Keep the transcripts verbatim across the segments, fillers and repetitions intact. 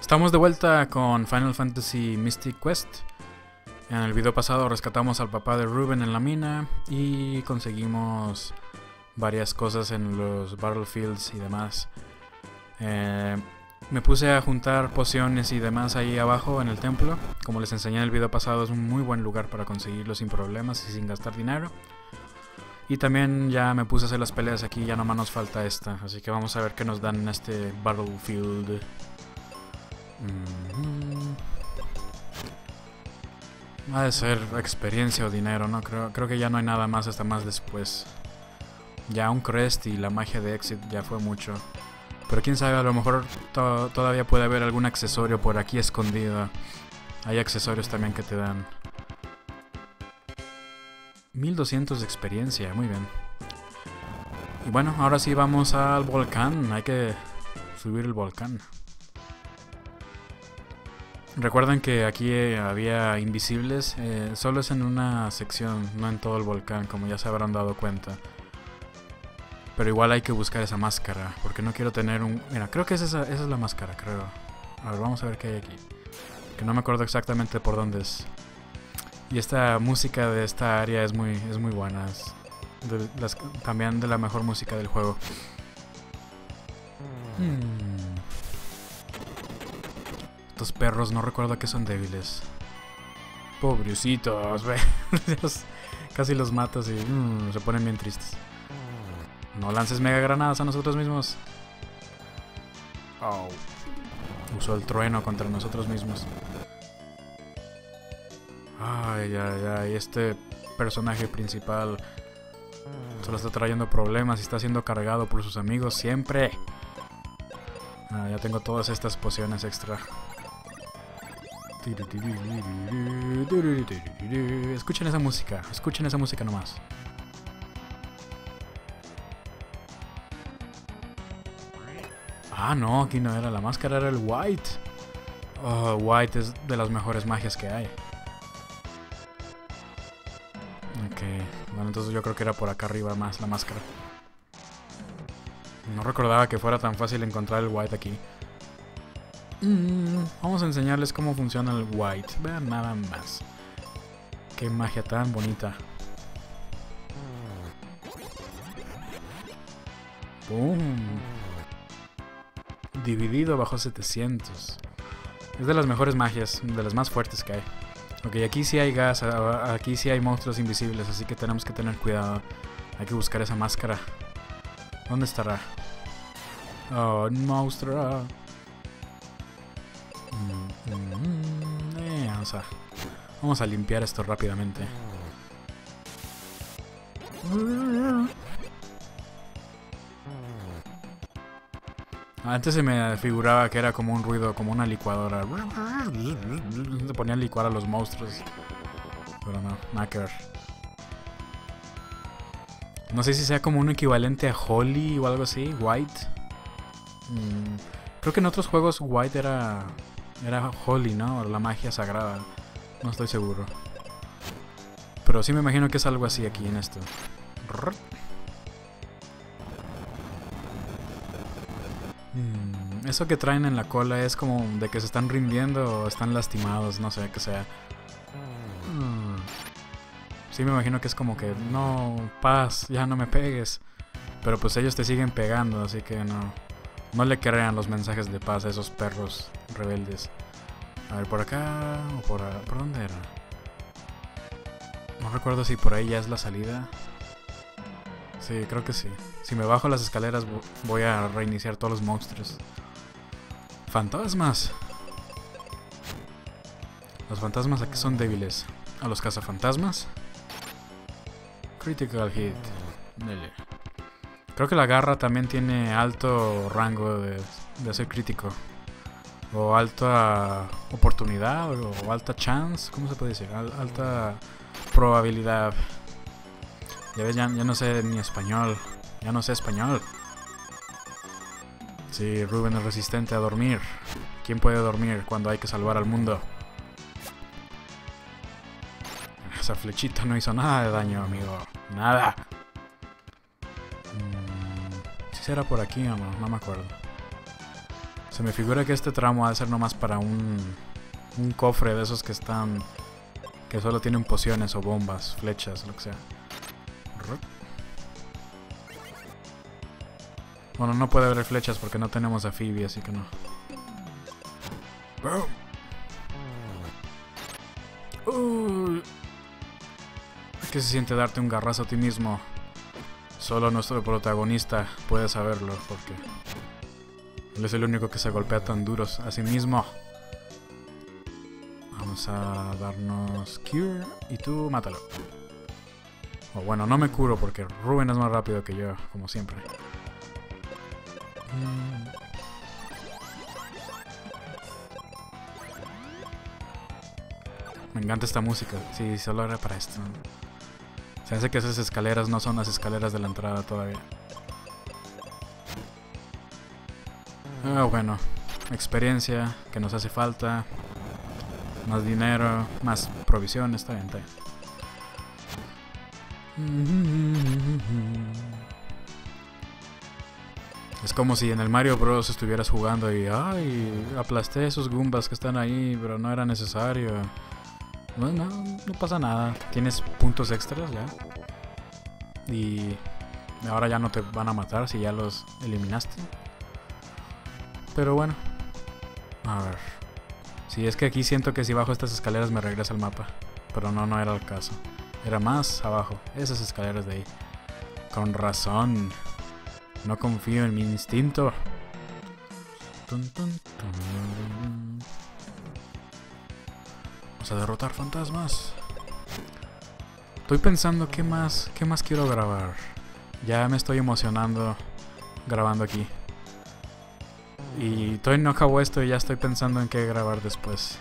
Estamos de vuelta con Final Fantasy Mystic Quest. En el video pasado rescatamos al papá de Ruben en la mina y conseguimos varias cosas en los battlefields y demás. Eh, me puse a juntar pociones y demás ahí abajo en el templo. Como les enseñé en el video pasado, es un muy buen lugar para conseguirlo sin problemas y sin gastar dinero. Y también ya me puse a hacer las peleas aquí, ya nomás nos falta esta. Así que vamos a ver qué nos dan en este battlefield. Mm-hmm. Ha de ser experiencia o dinero, ¿no? Creo, creo que ya no hay nada más hasta más después. Ya un crest y la magia de exit ya fue mucho. Pero quién sabe, a lo mejor to todavía puede haber algún accesorio por aquí escondido. Hay accesorios también que te dan. mil doscientos de experiencia, muy bien. Y bueno, ahora sí vamos al volcán. Hay que subir el volcán. Recuerden que aquí eh, había invisibles, eh, solo es en una sección, no en todo el volcán, como ya se habrán dado cuenta. Pero igual hay que buscar esa máscara, porque no quiero tener un... Mira, creo que es esa, esa es la máscara, creo. A ver, vamos a ver qué hay aquí. Que no me acuerdo exactamente por dónde es. Y esta música de esta área es muy, es muy buena. Es de las, también de la mejor música del juego. Hmm. Estos perros no recuerdo que son débiles. Pobrecitos, ve. Casi los matas y mm, se ponen bien tristes. No lances mega granadas a nosotros mismos. Oh. Usó el trueno contra nosotros mismos. Ay, ay, ay. Este personaje principal solo está trayendo problemas y está siendo cargado por sus amigos siempre. Ah, ya tengo todas estas pociones extra. Escuchen esa música, escuchen esa música nomás. Ah, no, aquí no era la máscara, era el White. Oh, White es de las mejores magias que hay. Ok, bueno, entonces yo creo que era por acá arriba más la máscara. No recordaba que fuera tan fácil encontrar el White aquí. Mm, vamos a enseñarles cómo funciona el White. Vean nada más. Qué magia tan bonita. Boom. Dividido bajo setecientos. Es de las mejores magias, de las más fuertes que hay. Ok, aquí sí hay gas, aquí sí hay monstruos invisibles, así que tenemos que tener cuidado. Hay que buscar esa máscara. ¿Dónde estará? Oh, un monstruo. Mm, mm, eh, vamos, a, vamos a limpiar esto rápidamente. Antes se me figuraba que era como un ruido, como una licuadora. Se ponían a licuar a los monstruos. Pero no, nada que ver. No sé si sea como un equivalente a Holy o algo así, White. Mm, creo que en otros juegos White era... Era Holy, ¿no? La magia sagrada. No estoy seguro. Pero sí me imagino que es algo así aquí en esto. Hmm, eso que traen en la cola es como de que se están rindiendo o están lastimados, no sé qué sea. Hmm. Sí me imagino que es como que no, paz, ya no me pegues. Pero pues ellos te siguen pegando, así que no. No le crean los mensajes de paz a esos perros rebeldes. A ver, por acá o por, ¿por dónde era? No recuerdo si por ahí ya es la salida. Sí, creo que sí. Si me bajo las escaleras voy a reiniciar todos los monstruos. Fantasmas. Los fantasmas aquí son débiles. A los cazafantasmas. Critical hit. Dele. Creo que la garra también tiene alto rango de, de ser crítico. O alta oportunidad, o, o alta chance, ¿cómo se puede decir? Al, alta probabilidad. Ya ves, ya, ya no sé ni español. Ya no sé español. Sí, Ruben es resistente a dormir. ¿Quién puede dormir cuando hay que salvar al mundo? Esa flechita no hizo nada de daño, amigo. Nada. ¿Si será por aquí o no? No me acuerdo. Se me figura que este tramo ha de ser nomás para un, un cofre de esos que están... que solo tienen pociones o bombas, flechas, lo que sea. Bueno, no puede haber flechas porque no tenemos a Phoebe, así que no. Uh, ¿Qué se siente darte un garrazo a ti mismo? Solo nuestro protagonista puede saberlo, porque él es el único que se golpea tan duros a sí mismo. Vamos a darnos Cure y tú mátalo. O bueno, no me curo porque Ruben es más rápido que yo, como siempre. Mm. Me encanta esta música. Sí, solo era para esto. Se hace que esas escaleras no son las escaleras de la entrada todavía. Ah, bueno. Experiencia que nos hace falta. Más dinero, más provisiones, está bien, está bien. Es como si en el Mario Bros estuvieras jugando y ay, aplasté esos Goombas que están ahí, pero no era necesario. No, no, no pasa nada. Tienes puntos extras ya. Y ahora ya no te van a matar si ya los eliminaste. Pero bueno. A ver. Sí, es que aquí siento que si bajo estas escaleras me regresa al mapa. Pero no, no era el caso. Era más abajo. Esas escaleras de ahí. Con razón. No confío en mi instinto. Tun, tun, tun. Vamos a derrotar fantasmas. Estoy pensando qué más, qué más quiero grabar. Ya me estoy emocionando grabando aquí. Y todavía no acabo esto y ya estoy pensando en qué grabar después.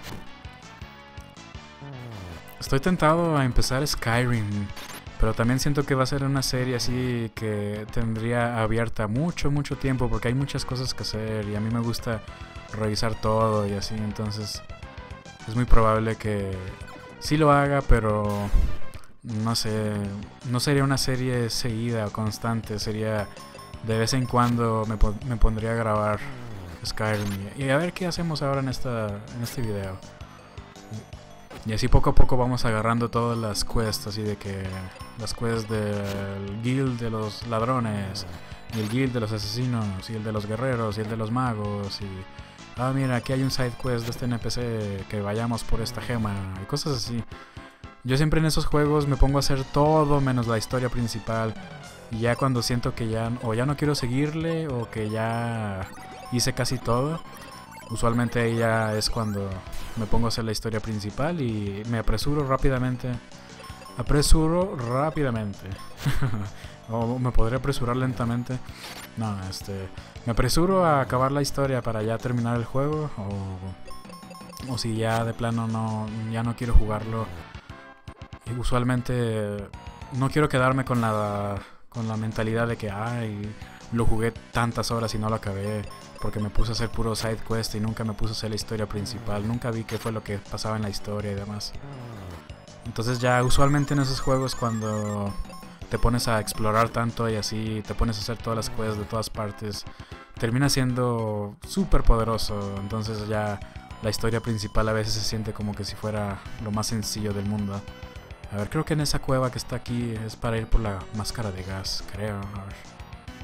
Estoy tentado a empezar Skyrim, pero también siento que va a ser una serie así que tendría abierta mucho, mucho tiempo porque hay muchas cosas que hacer y a mí me gusta revisar todo y así, entonces es muy probable que sí lo haga, pero no sé, no sería una serie seguida o constante, sería de vez en cuando me, po me pondría a grabar Skyrim y a ver qué hacemos ahora en, esta, en este video. Y así poco a poco vamos agarrando todas las quests, así de que las quests del guild de los ladrones, y el guild de los asesinos, y el de los guerreros, y el de los magos, y ah mira, aquí hay un side quest de este N P C, que vayamos por esta gema, y cosas así. Yo siempre en esos juegos me pongo a hacer todo menos la historia principal, y ya cuando siento que ya o ya no quiero seguirle, o que ya hice casi todo, usualmente ahí ya es cuando me pongo a hacer la historia principal y me apresuro rápidamente. Apresuro rápidamente. O me podría apresurar lentamente. No, este... me apresuro a acabar la historia para ya terminar el juego. O, o si ya de plano no, ya no quiero jugarlo. Y usualmente no quiero quedarme con la, con la mentalidad de que ay, lo jugué tantas horas y no lo acabé porque me puse a hacer puro side quest y nunca me puse a hacer la historia principal, nunca vi qué fue lo que pasaba en la historia y demás. Entonces ya usualmente en esos juegos cuando te pones a explorar tanto y así te pones a hacer todas las quests de todas partes, termina siendo súper poderoso. Entonces ya la historia principal a veces se siente como que si fuera lo más sencillo del mundo. A ver, creo que en esa cueva que está aquí es para ir por la máscara de gas, creo. A ver.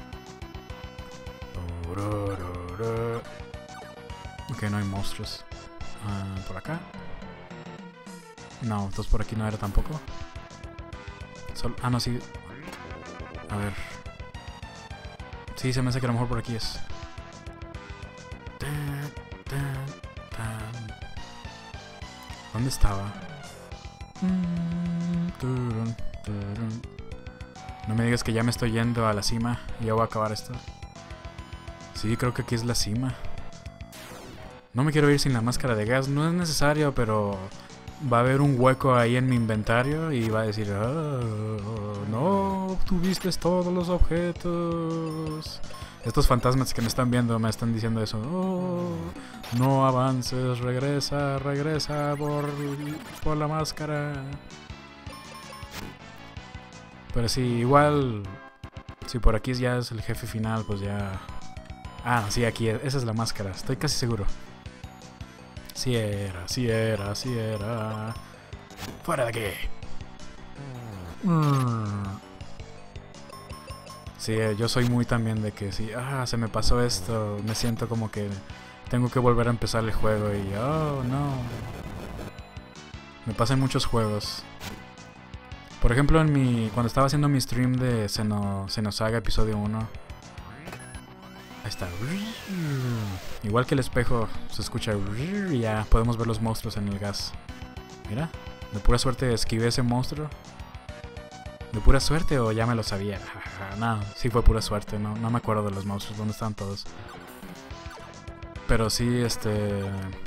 Ok, no hay monstruos. Uh, por acá. No, entonces por aquí no era tampoco. Sol ah, no, sí. A ver. Sí, se me hace que a lo mejor por aquí es. ¿Dónde estaba? No me digas que ya me estoy yendo a la cima y ya voy a acabar esto. Sí, creo que aquí es la cima. No me quiero ir sin la máscara de gas. No es necesario, pero va a haber un hueco ahí en mi inventario y va a decir oh, no obtuviste todos los objetos. Estos fantasmas que me están viendo me están diciendo eso. Oh, no avances, regresa, regresa por, por la máscara. Pero sí, igual si por aquí ya es el jefe final, pues ya Ah, sí, aquí. Esa es la máscara. Estoy casi seguro. Sí era, sí era, sí era. ¡Fuera de aquí! Mm. Sí, yo soy muy también de que si ah, se me pasó esto, me siento como que tengo que volver a empezar el juego y oh, no. Me pasa en muchos juegos. Por ejemplo, en mi cuando estaba haciendo mi stream de Xeno, Xenosaga episodio uno. Ahí está. Igual que el espejo se escucha y ya podemos ver los monstruos en el gas. Mira, de pura suerte esquivé ese monstruo. ¿De pura suerte o ya me lo sabía? No, sí fue pura suerte, no, no me acuerdo de los monstruos, ¿dónde están todos? Pero sí, este...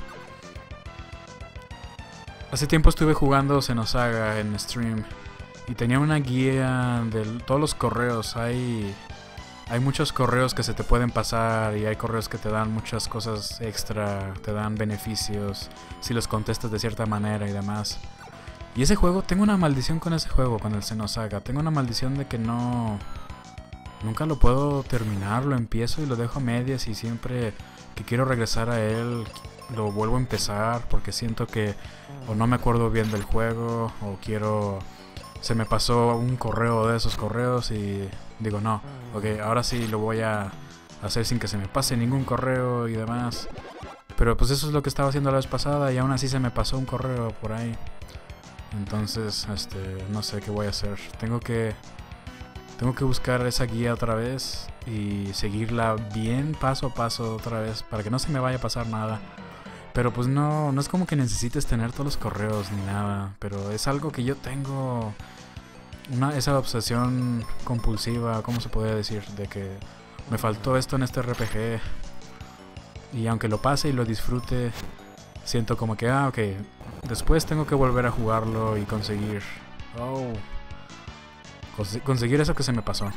hace tiempo estuve jugando Xenosaga en stream y tenía una guía de todos los correos. Hay, hay muchos correos que se te pueden pasar y hay correos que te dan muchas cosas extra, te dan beneficios si los contestas de cierta manera y demás. Y ese juego, tengo una maldición con ese juego, con el Xenosaga. Tengo una maldición de que no... nunca lo puedo terminar, lo empiezo y lo dejo a medias y siempre que quiero regresar a él lo vuelvo a empezar porque siento que o no me acuerdo bien del juego o quiero... se me pasó un correo de esos correos y digo no, ok, ahora sí lo voy a hacer sin que se me pase ningún correo y demás. Pero pues eso es lo que estaba haciendo la vez pasada y aún así se me pasó un correo por ahí. Entonces, este, no sé qué voy a hacer. Tengo que tengo que buscar esa guía otra vez y seguirla bien paso a paso otra vez para que no se me vaya a pasar nada. Pero pues no, no es como que necesites tener todos los correos ni nada, pero es algo que yo tengo una esa obsesión compulsiva, ¿cómo se podría decir? De que me faltó esto en este R P G y aunque lo pase y lo disfrute, siento como que, ah, ok, después tengo que volver a jugarlo y conseguir... Oh. Cons conseguir eso que se me pasó.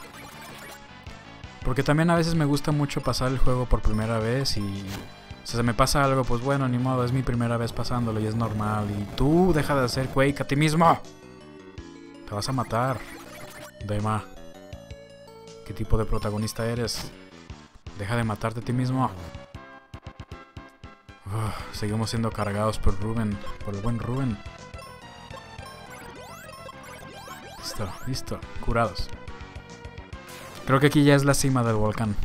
Porque también a veces me gusta mucho pasar el juego por primera vez y... si se me pasa algo, pues bueno, ni modo, es mi primera vez pasándolo y es normal. Y tú, deja de hacer Quake a ti mismo. Te vas a matar. Dema. ¿Qué tipo de protagonista eres? Deja de matarte a ti mismo. Uf, seguimos siendo cargados por Ruben, por el buen Ruben. Listo, listo, curados. Creo que aquí ya es la cima del volcán.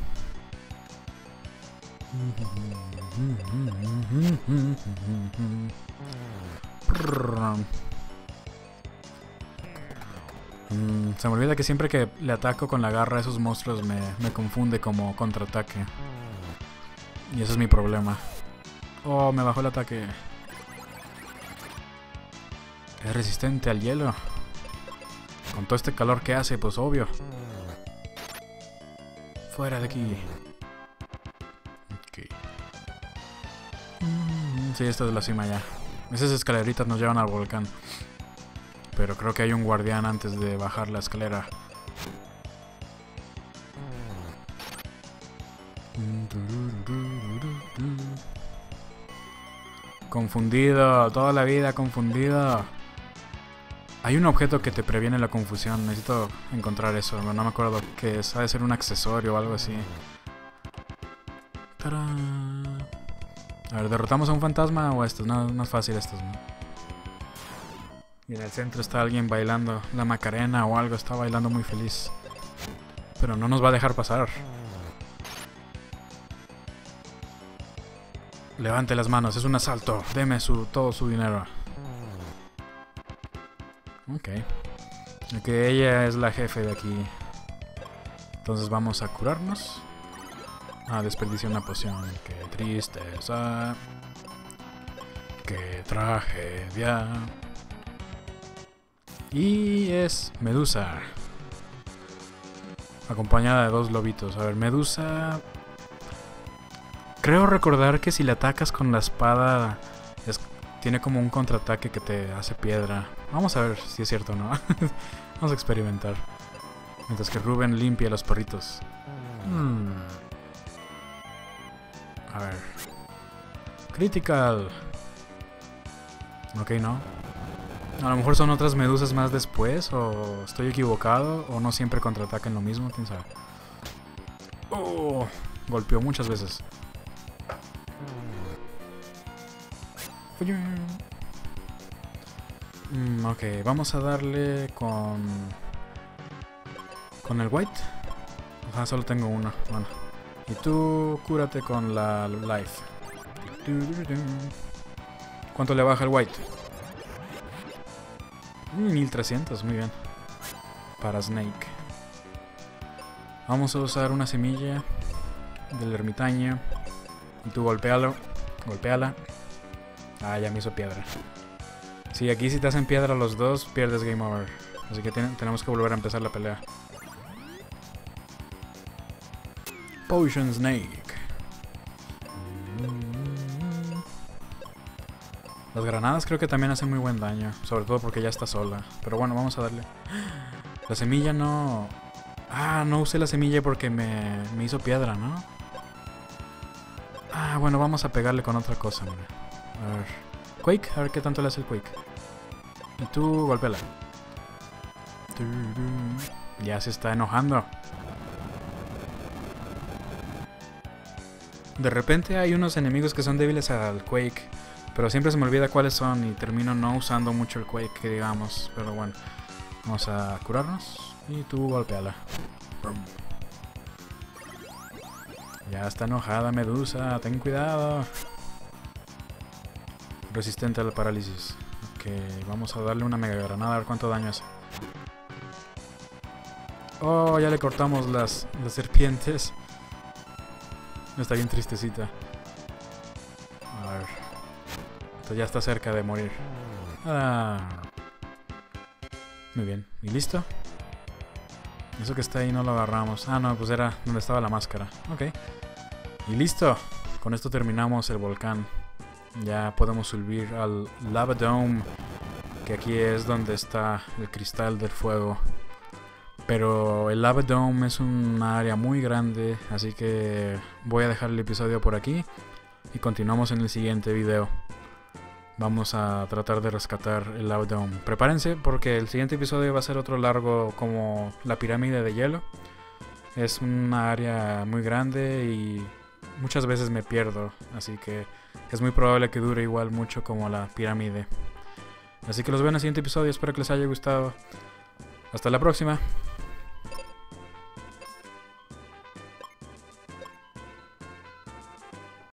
Mm, se me olvida que siempre que le ataco con la garra a esos monstruos me, me confunde como contraataque. Y ese es mi problema. Oh, me bajó el ataque. Es resistente al hielo. Con todo este calor que hace, pues obvio. Fuera de aquí. Ok. Mm, sí, esta es la cima ya. Esas escaleritas nos llevan al volcán. Pero creo que hay un guardián antes de bajar la escalera. Confundido, toda la vida confundido. Hay un objeto que te previene la confusión. Necesito encontrar eso. No me acuerdo qué es. Ha de ser un accesorio o algo así. ¡Tarán! A ver, ¿derrotamos a un fantasma o a estos? No, no es fácil estos, ¿no? Y en el centro está alguien bailando. La Macarena o algo. Está bailando muy feliz. Pero no nos va a dejar pasar. Levante las manos. Es un asalto. Deme su, todo su dinero. Ok. Ok, ella es la jefe de aquí. Entonces vamos a curarnos. Ah, desperdicié una poción. Qué tristeza. Qué tragedia. Y es Medusa. Acompañada de dos lobitos. A ver, Medusa... creo recordar que si le atacas con la espada... es... tiene como un contraataque que te hace piedra. Vamos a ver si es cierto o no. Vamos a experimentar. Mientras que Ruben limpia los perritos. Hmm. A ver. Critical. Ok, no. A lo mejor son otras medusas más después. O estoy equivocado. O no siempre contraatacan lo mismo. ¿Quién sabe? Oh, golpeó muchas veces. Mm, ok, vamos a darle con... Con el white. Ah, solo tengo uno. Bueno. Y tú cúrate con la life. ¿Cuánto le baja el white? mil trescientos, muy bien. Para Snake. Vamos a usar una semilla del ermitaño. Y tú golpealo. Golpeala. Ah, ya me hizo piedra. Sí, aquí si te hacen piedra los dos, pierdes game over. Así que ten tenemos que volver a empezar la pelea. Potion Snake. Las granadas creo que también hacen muy buen daño. Sobre todo porque ya está sola. Pero bueno, vamos a darle. La semilla no... Ah, no usé la semilla porque me, me hizo piedra, ¿no? Ah, bueno, vamos a pegarle con otra cosa, mira. A ver. Quake, a ver qué tanto le hace el Quake. Y tú, golpéala. Ya se está enojando. De repente hay unos enemigos que son débiles al Quake, pero siempre se me olvida cuáles son y termino no usando mucho el Quake, que digamos. Pero bueno, vamos a curarnos y tú golpeala. Ya está enojada Medusa, ten cuidado. Resistente al parálisis. Ok, vamos a darle una mega granada a ver cuánto daño hace. Oh, ya le cortamos las, las serpientes. Está bien tristecita. A ver. Esto ya está cerca de morir. Ah. Muy bien. ¿Y listo? Eso que está ahí no lo agarramos. Ah, no, pues era donde estaba la máscara. Ok. Y listo. Con esto terminamos el volcán. Ya podemos subir al Lava Dome, que aquí es donde está el cristal del fuego. Pero el Lava Dome es un área muy grande, así que voy a dejar el episodio por aquí y continuamos en el siguiente video. Vamos a tratar de rescatar el Lava Dome. Prepárense porque el siguiente episodio va a ser otro largo como la pirámide de hielo. Es una área muy grande y muchas veces me pierdo, así que es muy probable que dure igual mucho como la pirámide. Así que los veo en el siguiente episodio, espero que les haya gustado. Hasta la próxima.